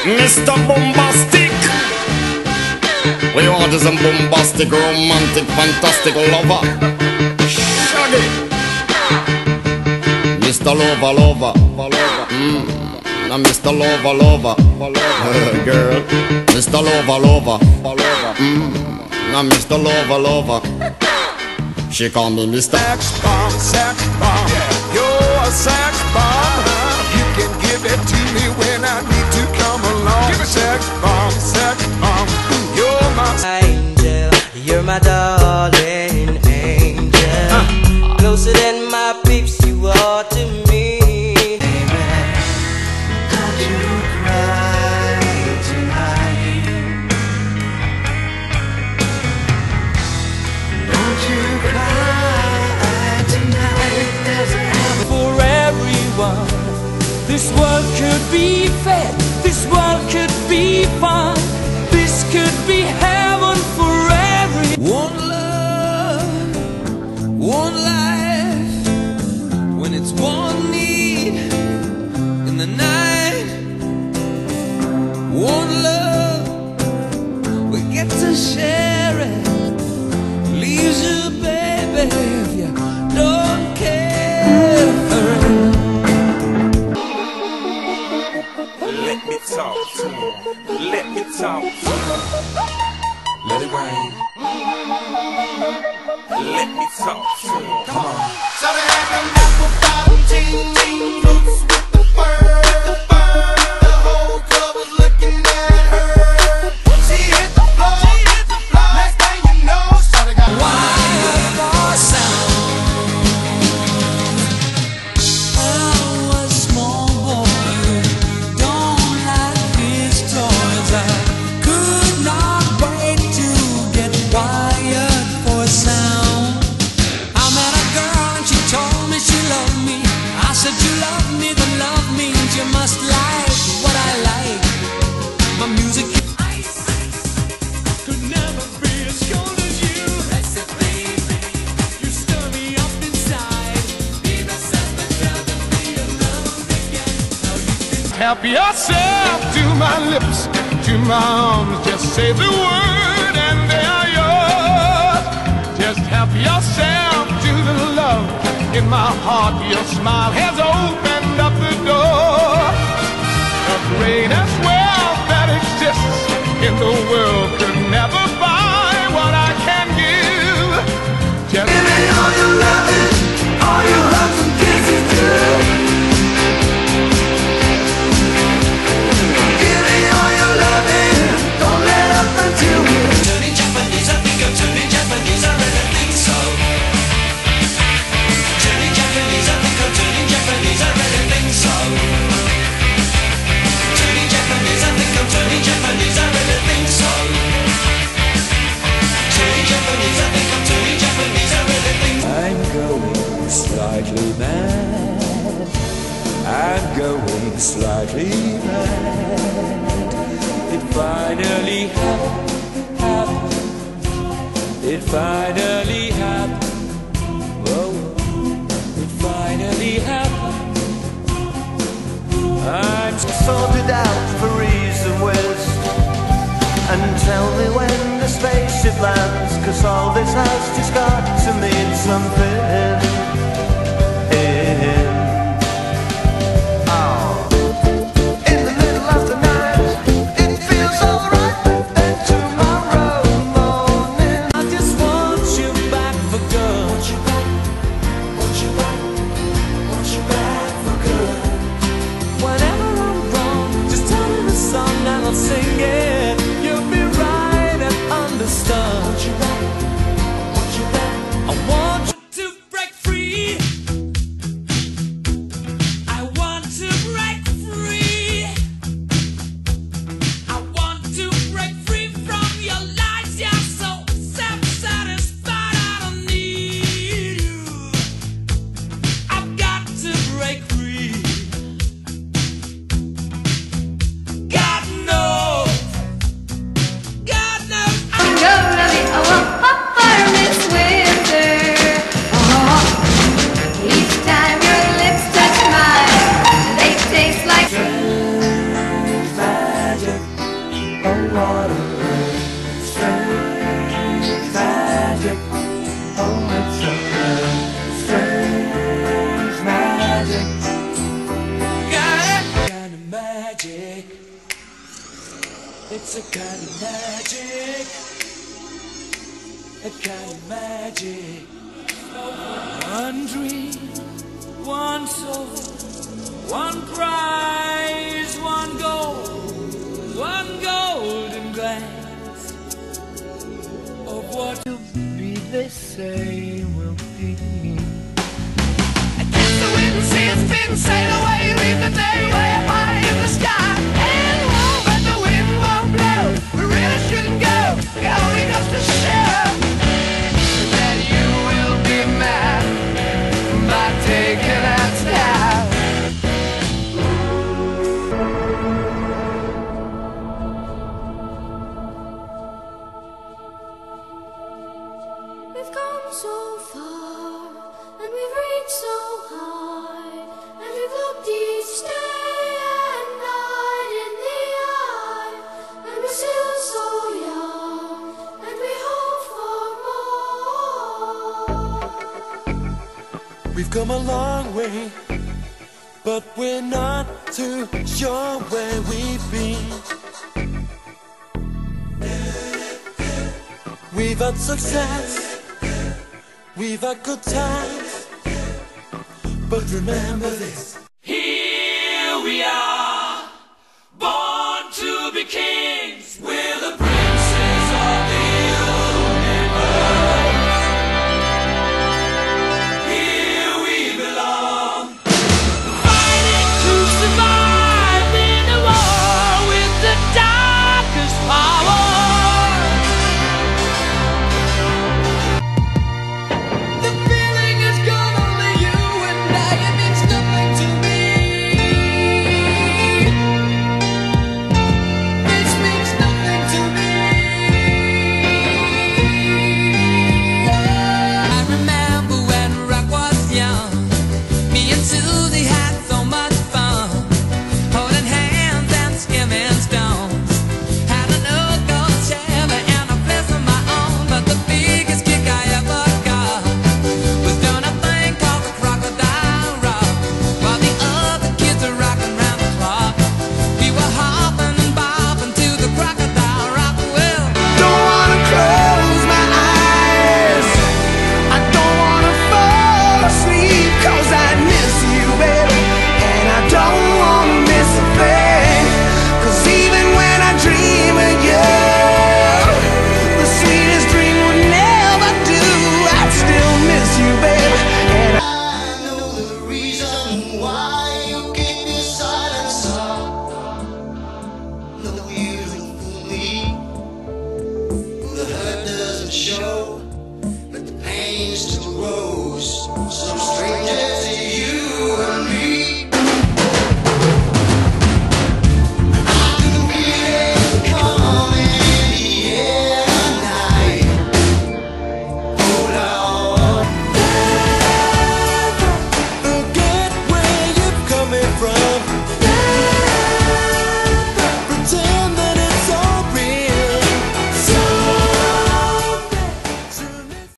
Mr. Boombastic. We want is a bombastic, romantic, fantastic lover. Shaggy. Mr. Lover, lover. Now Mr. Lover, lover. Girl. Mr. Lover, lover. Now Mr. Lover, lover. She call me Mr. Sex bomb, sex bomb. Yeah. You're a sex bomb. You can give it to me when I need to come along. Give it sex bomb, sex bomb. You're my angel. You're my darling angel. Closer than my peeps you are to me. Amen. Don't you cry tonight. Don't you cry tonight. There's a heaven for everyone. This world could be fair. This world could be fun. This could be heaven for everyone. One love, one life. When it's one need in the night. One love, we get to share it. Leaves you, baby, if you don't care for it. Let me talk to him. Let me talk to him. Let it rain. Let me talk to him. Come on. So they had them apple bottom jean boots with the fur. The whole club was looking at her. She hit the floor. Next thing you know, shawty got Wild for sound. I was a small boy, don't like his toys. I could not wait to get wired for sound. I met a girl and she told me she loved me. I said you love me, then love means you must like what I like. My music could never be as cold as you. I said, baby, you stir me up inside. Be the sun that never be alone again. Now you can help yourself to my lips, to my arms. Just say the word and they are yours. Just help yourself to the love in my heart. Your smile has opened up the door. The greatest wealth that exists in the world could never buy what I can give. Just give me all your loving, all your hugs and kisses too. Give me all your loving, don't let up until we're turning Japanese. I think I'm turning Japanese. I really think so. Turning Japanese. I think I'm turning Japanese. I really think so. Turning Japanese. I think I'm turning Japanese. I really think so. Turning Japanese. I think I'm turning Japanese. I really think so. I'm going slightly mad. I'm going slightly mad. It finally happened. It finally happened. Whoa. It finally happened. I'm sorted out for ease and whiz. And tell me when the spaceship lands, 'cause all this has just got to mean something. In the middle of the night, it feels alright. Then tomorrow morning, I just want you back for good. want you back for good. Whenever I'm wrong, just tell me the song and I'll sing it. You'll be right and understood. Want you back It's a kind of magic, a kind of magic. One dream, one soul, one prize, one golden glance of what will be the same will be. Against the wind, the sea has been sailed away, leave the day way up high in the sky. And warm, but the wind won't blow. We really shouldn't go. It only goes to show that you will be mad by taking us down. We've come so far, and we've reached so high, and we've looked each day and night in the eye, and we're still so young, and we hope for more. We've come a long way, but we're not too sure where we've been. We've had success, we've had good times, but remember this. Here we are, born to be kings.